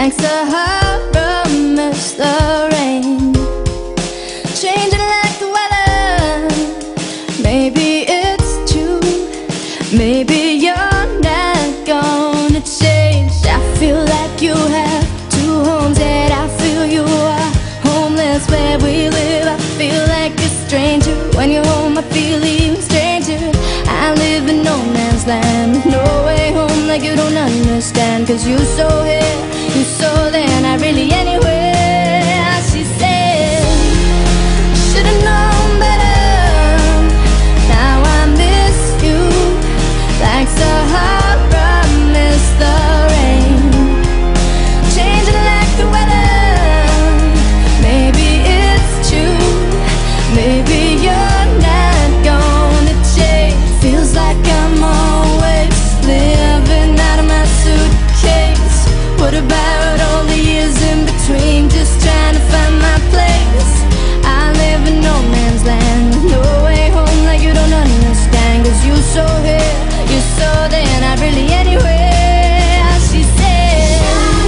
like Sahara mist the rain, changing like the weather. Maybe it's true, maybe you're not gonna change. I feel like you have two homes, yet I feel you are homeless where we live. I feel like a stranger when you're home, I feel even stranger. I live in no man's land, no way home, like you don't understand. Cause you so here, you so there, not really anywhere. She said, should've known better. Now I miss you like Sahara miss the rain, changing like the weather. Maybe it's true, maybe you're not gonna change. Feels like I'm always living out of my suitcase. What about all the years in between, just trying to find my place? I live in no man's land, no way home, like you don't understand. Cause you so here, you so there, not really anywhere. She said,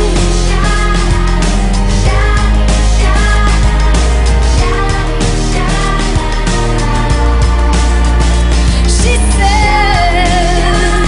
she said,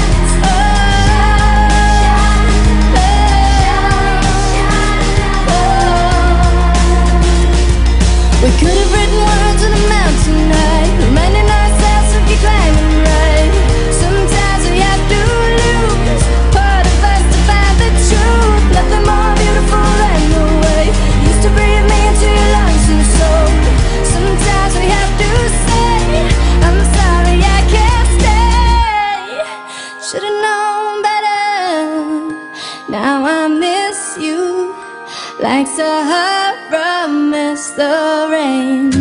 we could have written words on a mountain tonight, reminding ourselves to keep climbing right. Sometimes we have to lose part of us to find the truth. Nothing more beautiful than the way you used to breathe me into your lungs and soul. Sometimes we have to say, I'm sorry I can't stay. Should've known better. Now I miss you like Sahara miss the rain.